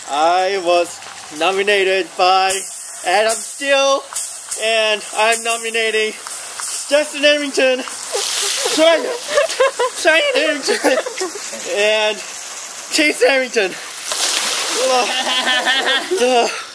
I was nominated by Adam Steele, and I'm nominating Justin Arrington, Cheyenne Arrington, and Chase Arrington.